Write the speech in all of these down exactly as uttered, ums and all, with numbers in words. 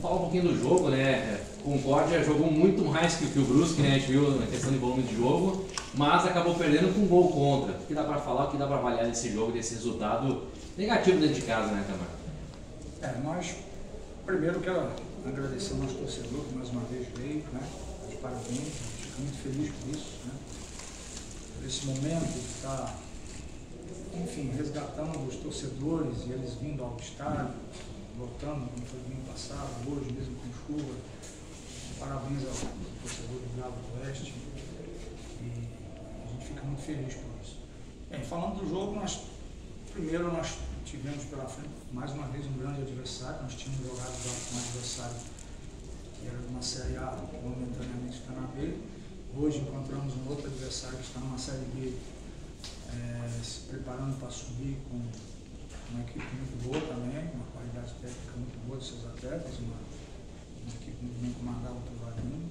Vamos falar um pouquinho do jogo, né? Concórdia jogou muito mais que, que o Brusque, né? A gente viu na questão de volume de jogo, mas acabou perdendo com um gol contra. O que dá para falar, o que dá para avaliar desse jogo, desse resultado negativo dentro de casa, né, Tamar? É, nós, primeiro quero agradecer ao nosso torcedor que mais uma vez veio, né? De parabéns, a gente fica muito feliz por isso, né? Por esse momento de estar, enfim, resgatando os torcedores e eles vindo ao estádio, voltando como foi domingo passado, hoje mesmo com chuva. Parabéns ao torcedor do Galo do Oeste e a gente fica muito feliz por isso. Bem, falando do jogo, nós, primeiro nós tivemos pela frente mais uma vez um grande adversário. Nós tínhamos jogado com um adversário que era de uma Série A, que momentaneamente está na B. Hoje encontramos um outro adversário que está numa Série B, é, se preparando para subir com uma equipe muito boa também, uma qualidade técnica muito boa dos seus atletas, uma, uma equipe muito bem comandada por Vadinho.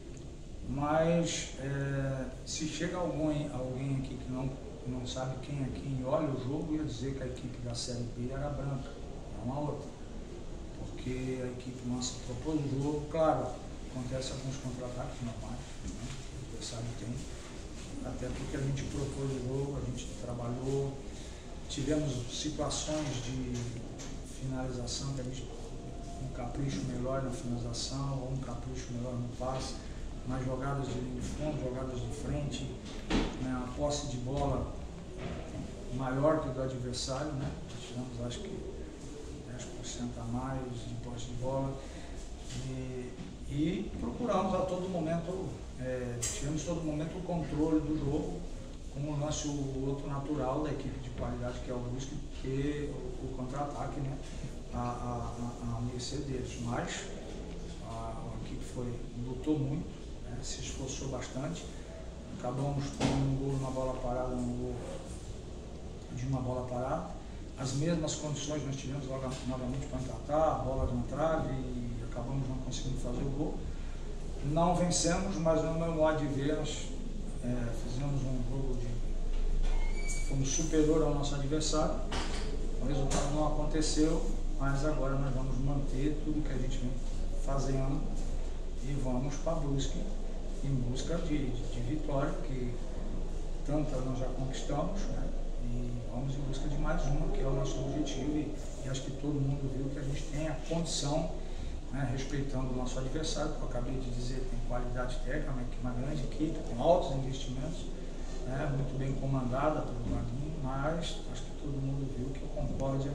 Mas é, se chega alguém, alguém aqui que não, não sabe quem é quem e olha o jogo, ia dizer que a equipe da Série B era branca, não a outra. Porque a equipe nossa propôs o jogo, claro, acontece alguns contra-ataques normais, né? O adversário tem, até porque a gente propôs o jogo, a gente trabalhou. Tivemos situações de finalização, que a gente, um capricho melhor na finalização, ou um capricho melhor no passe, mas jogadas de linha de fundo, jogadas de frente, né, a posse de bola maior que o do adversário, né? Tivemos acho que dez por cento a mais de posse de bola e, e procuramos a todo momento, é, tivemos todo momento o controle do jogo, como o nosso outro natural da equipe de qualidade, que é o Brusque, que o, o contra-ataque, né, a, a, a mercê deles. Mas a, a equipe foi, lutou muito, né, se esforçou bastante. Acabamos com um gol numa bola parada, um gol de uma bola parada. As mesmas condições nós tivemos logo, novamente para empatar, a bola na trave e acabamos não conseguindo fazer o gol. Não vencemos, mas no meu modo de ver, nós É, fizemos um jogo de... fomos superior ao nosso adversário, o resultado não aconteceu, mas agora nós vamos manter tudo que a gente vem fazendo e vamos para Brusque em busca de, de, de vitória, que tanta nós já conquistamos, né? E vamos em busca de mais uma, que é o nosso objetivo, e, e acho que todo mundo viu que a gente tem a condição, né, respeitando o nosso adversário, que eu acabei de dizer, tem qualidade técnica, uma grande equipe, com altos investimentos, né, muito bem comandada pelo Vaguinho, mas acho que todo mundo viu que o Concórdia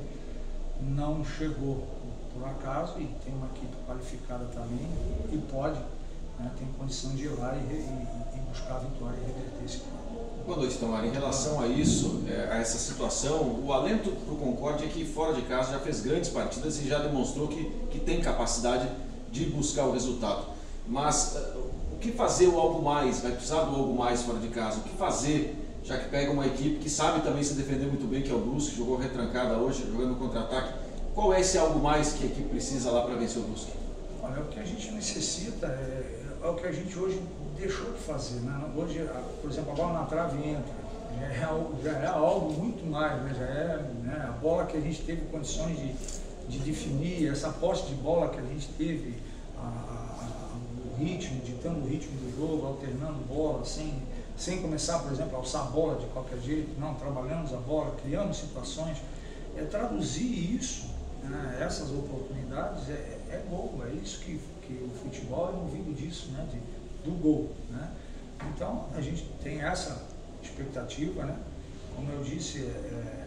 não chegou por, por acaso e tem uma equipe qualificada também e pode, né, tem condição de ir lá e, e, e buscar a vitória e reverter esse quadro. Boa noite, Tamar. Em relação a isso, a essa situação, o alento para o Concórdia é que fora de casa já fez grandes partidas e já demonstrou que, que tem capacidade de buscar o resultado. Mas o que fazer o algo mais? Vai precisar do algo mais fora de casa? O que fazer, já que pega uma equipe que sabe também se defender muito bem, que é o Brusque, jogou retrancada hoje, jogando contra-ataque. Qual é esse algo mais que a equipe precisa lá para vencer o Brusque? Olha, o que a gente necessita é, é o que a gente hoje deixou de fazer, né? Hoje, por exemplo, a bola na trave entra, já é algo, já é algo muito mais, né? Já é, né, a bola que a gente teve condições de, de definir, essa posse de bola que a gente teve, a, a, a, o ritmo, ditando o ritmo do jogo, alternando bola, sem, sem começar, por exemplo, a alçar a bola de qualquer jeito, não, trabalhamos a bola, criamos situações, é traduzir isso, né, essas oportunidades, é, é gol, é isso que, que o futebol é movido disso, né, de, do gol, né? Então a gente tem essa expectativa, né? Como eu disse, é, é,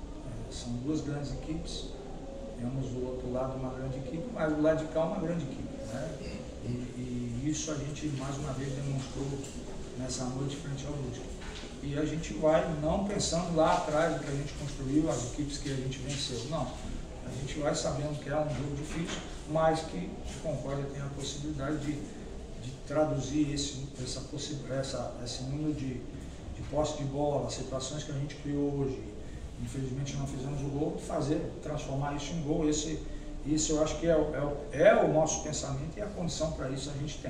são duas grandes equipes, temos do outro lado uma grande equipe, mas do lado de cá uma grande equipe, né? E, e isso a gente mais uma vez demonstrou nessa noite frente ao Brusque. E a gente vai não pensando lá atrás do que a gente construiu, as equipes que a gente venceu, não. A gente vai sabendo que é um jogo difícil, mas que o Concórdia tem a possibilidade de de traduzir esse, essa essa, esse número de, de posse de bola, situações que a gente criou hoje, infelizmente não fizemos o gol, fazer, transformar isso em gol, esse, isso eu acho que é, é, é o nosso pensamento e a condição para isso a gente tem.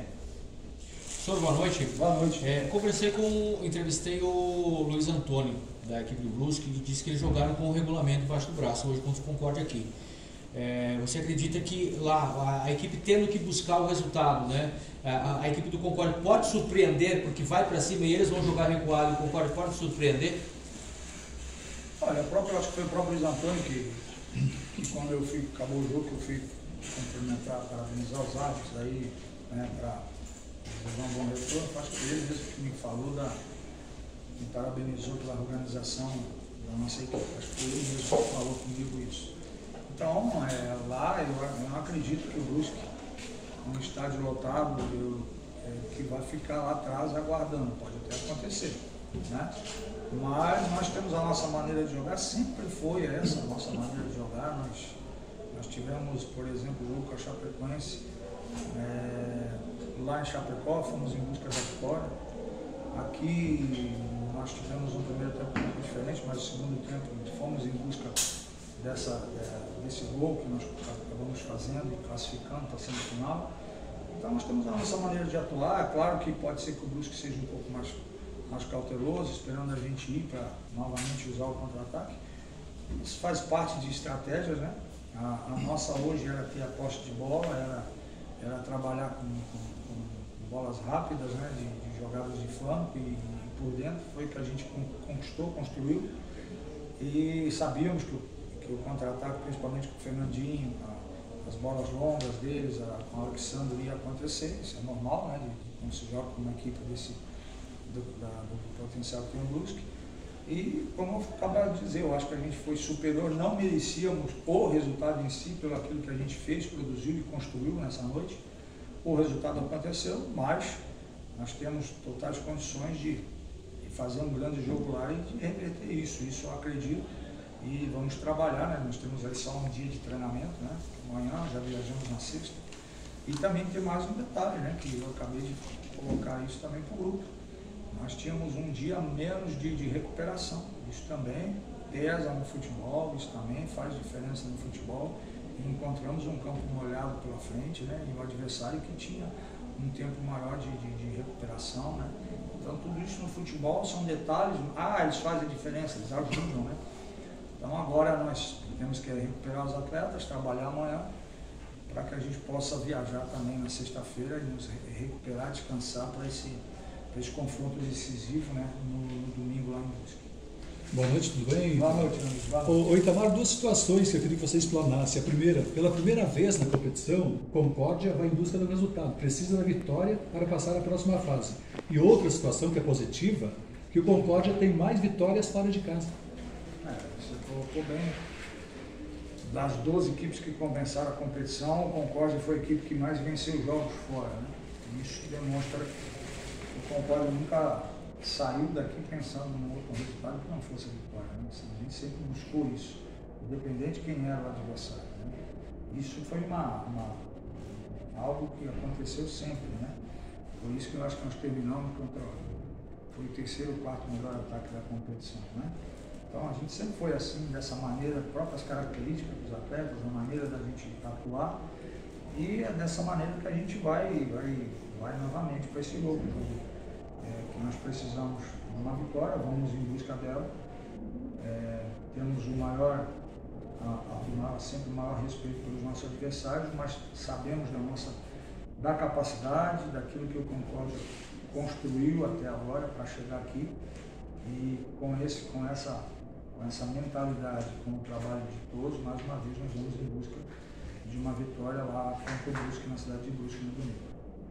Senhor, boa noite. Boa noite. É, conversei com, entrevistei o Luiz Antônio, da equipe do Brusque, que disse que eles jogaram com o regulamento embaixo do braço, hoje contra o Concórdia aqui. É, você acredita que lá a, a equipe tendo que buscar o resultado, né? A, a equipe do Concórdia pode surpreender porque vai para cima e eles vão jogar recuado e o Concórdia pode surpreender? Olha, próprio, acho que foi o próprio Luiz Antônio que, que quando eu fui, acabou o jogo, que eu fui cumprimentar, parabenizar os árbitros aí, né, para fazer um bom retorno. Acho que ele mesmo que me falou, da, me parabenizou pela organização da nossa equipe. Acho que foi ele mesmo que falou comigo isso. Então, é, lá eu, eu não acredito que o Brusque, um estádio lotado, eu, é, que vai ficar lá atrás aguardando. Pode até acontecer, né? Mas nós temos a nossa maneira de jogar, sempre foi essa a nossa maneira de jogar. Nós, nós tivemos, por exemplo, o Lucas Chapecoense, é, lá em Chapecó, fomos em busca da vitória. Aqui nós tivemos um primeiro tempo um pouco diferente, mas o segundo tempo fomos em busca dessa, desse gol que nós acabamos fazendo e classificando para a semifinal. Então nós temos a nossa maneira de atuar. É claro que pode ser que o Brusque seja um pouco mais mais cauteloso, esperando a gente ir para novamente usar o contra-ataque. Isso faz parte de estratégias, né? A, a nossa hoje era ter a posse de bola, era, era trabalhar com, com, com bolas rápidas, né? de, de jogadas de flanco e, e por dentro. Foi o que a gente conquistou, construiu. E sabíamos que o, que o contra-ataque, principalmente com o Fernandinho, a, as bolas longas deles, a, com o Alexandre, ia acontecer. Isso é normal, né? De, de quando se joga com uma equipe desse Do, da, do potencial que tem o Brusque. E como eu acabei de dizer, eu acho que a gente foi superior, não merecíamos o resultado em si, pelo aquilo que a gente fez, produziu e construiu nessa noite. O resultado aconteceu, mas nós temos totais condições de, de fazer um grande jogo lá e de reverter isso. Isso eu acredito e vamos trabalhar, né? Nós temos aí só um dia de treinamento, né? Amanhã já viajamos na sexta. E também tem mais um detalhe, né? Que eu acabei de colocar isso também para o grupo. Nós tínhamos um dia menos de, de recuperação. Isso também pesa no futebol, isso também faz diferença no futebol. E encontramos um campo molhado pela frente, né? E um adversário que tinha um tempo maior de, de, de recuperação, né? Então tudo isso no futebol são detalhes. Ah, eles fazem a diferença, eles ajudam, né? Então agora nós temos que recuperar os atletas, trabalhar amanhã, para que a gente possa viajar também na sexta-feira e nos recuperar, descansar para esse esse confronto decisivo, né, no, no domingo lá no Brusque. Boa noite, tudo bem? Boa noite, meu amigo. Boa noite. Ô, ô, Itamar, duas situações que eu queria que você explanasse. A primeira, pela primeira vez na competição, Concórdia vai em busca do resultado, precisa da vitória para passar à próxima fase. E outra situação que é positiva, que o Concórdia tem mais vitórias fora de casa. É, você colocou bem. Das doze equipes que começaram a competição, o Concórdia foi a equipe que mais venceu jogos fora, né? Isso demonstra o Concórdia nunca saiu daqui pensando num outro resultado que não fosse a vitória, né? A gente sempre buscou isso, independente de quem era o adversário, né? Isso foi uma, uma, algo que aconteceu sempre, né? Por isso que eu acho que nós terminamos contra foi o terceiro ou quarto melhor ataque da competição, né? Então a gente sempre foi assim, dessa maneira, próprias características dos atletas, a maneira da gente atuar, e é dessa maneira que a gente vai, vai, vai novamente para esse jogo. É, que nós precisamos de uma vitória, vamos em busca dela. É, temos o maior, a, a, a, sempre o maior respeito pelos nossos adversários, mas sabemos da nossa da capacidade, daquilo que o Concórdia construiu até agora para chegar aqui. E com, esse, com, essa, com essa mentalidade, com o trabalho de todos, mais uma vez nós vamos em busca de uma vitória lá contra o Brusque, na cidade de Brusque, no domingo.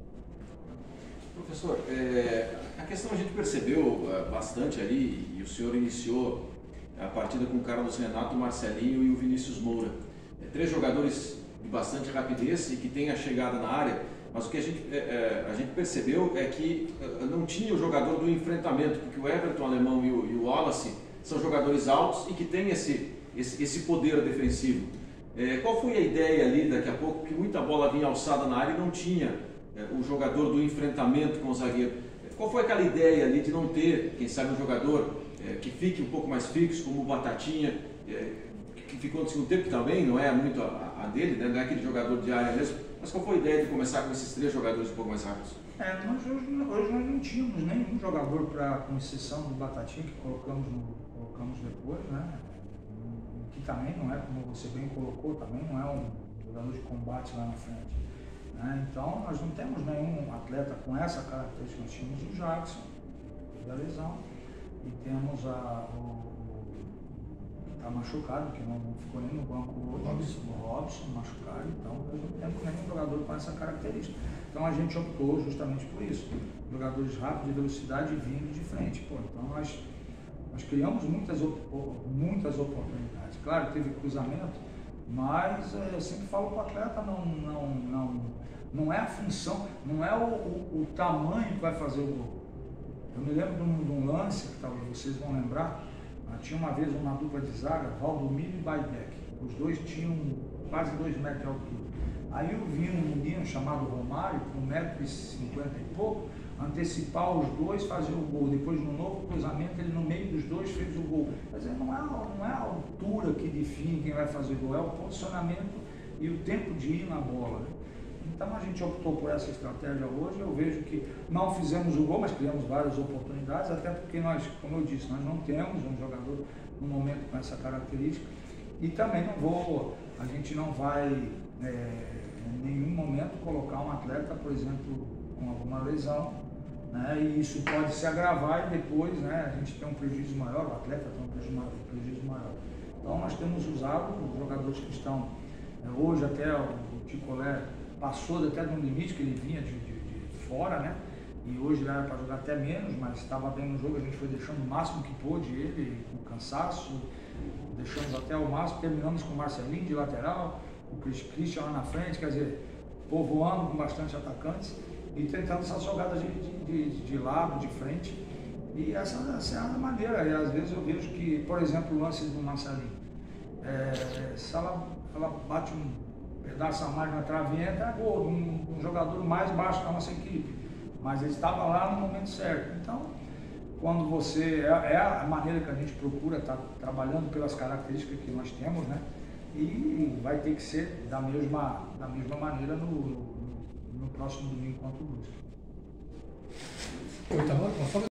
Professor, é, a questão a gente percebeu é, bastante ali, e o senhor iniciou a partida com o Carlos Renato, o Marcelinho e o Vinícius Moura. É, três jogadores de bastante rapidez e que têm a chegada na área, mas o que a gente, é, é, a gente percebeu é que não tinha o jogador do enfrentamento, porque o Everton Alemão e o, e o Wallace são jogadores altos e que têm esse, esse, esse poder defensivo. É, qual foi a ideia ali, daqui a pouco, que muita bola vinha alçada na área e não tinha é, o jogador do enfrentamento com o zagueiro? Qual foi aquela ideia ali de não ter, quem sabe, um jogador é, que fique um pouco mais fixo, como o Batatinha, é, que ficou no segundo tempo também, não é muito a, a dele, né? Não é aquele jogador de área mesmo, mas qual foi a ideia de começar com esses três jogadores um pouco mais rápidos? É, nós hoje, hoje nós não tínhamos nenhum jogador, pra, com exceção do Batatinha, que colocamos, no, colocamos depois, né? que também não é, como você bem colocou, também não é um jogador de combate lá na frente. Né? Então, nós não temos nenhum atleta com essa característica. Nós tínhamos o Jackson, da lesão, e temos a, o, que está machucado, que não, não ficou nem no banco hoje, Robson. o Robson machucado, então nós não temos nenhum jogador com essa característica. Então a gente optou justamente por isso, jogadores rápidos, de velocidade vindo de frente. Pô, então nós, nós criamos muitas, muitas oportunidades. Claro, teve cruzamento, mas é, eu sempre falo para o atleta, não, não, não, não é a função, não é o, o, o tamanho que vai fazer o gol. Eu me lembro de um, de um lance, que talvez vocês vão lembrar, tinha uma vez uma dupla de zaga, Valdomiro e Baidec. Os dois tinham quase dois metros de altura. Aí eu vi um menino chamado Romário, com um metro e cinquenta e pouco, antecipar os dois, fazer o gol. Depois, no novo cruzamento, ele no meio dos dois fez o gol. Quer dizer, não é, não é a altura que define quem vai fazer o gol, é o posicionamento e o tempo de ir na bola. Né? Então a gente optou por essa estratégia hoje. Eu vejo que não fizemos o gol, mas criamos várias oportunidades, até porque nós, como eu disse, nós não temos um jogador no momento com essa característica. E também não vou, a gente não vai é, em nenhum momento colocar um atleta, por exemplo, com alguma lesão, né, e isso pode se agravar e depois, né, a gente tem um prejuízo maior, o atleta tem um prejuízo maior. Um prejuízo maior. Então nós temos usado os jogadores que estão, é, hoje até o, o Ticolé passou até de um limite que ele vinha de, de, de fora, né, e hoje ele era para jogar até menos, mas estava bem no jogo, a gente foi deixando o máximo que pôde ele, com cansaço, deixamos até o máximo, terminamos com o Marcelinho de lateral, o Christian lá na frente, quer dizer, povoando com bastante atacantes e tentando essas jogadas de, de, de, de lado, de frente. E essa, essa é a maneira, e às vezes eu vejo que, por exemplo, o lance do Marcelinho, é, se ela, ela bate um pedaço a mais na trave, entra, é gol, um, um jogador mais baixo da nossa equipe, mas ele estava lá no momento certo. Então, quando você, é, é a maneira que a gente procura estar tá, trabalhando pelas características que nós temos, né? E vai ter que ser da mesma, da mesma maneira no, no, no próximo domingo contra o Brusque. Oito, uma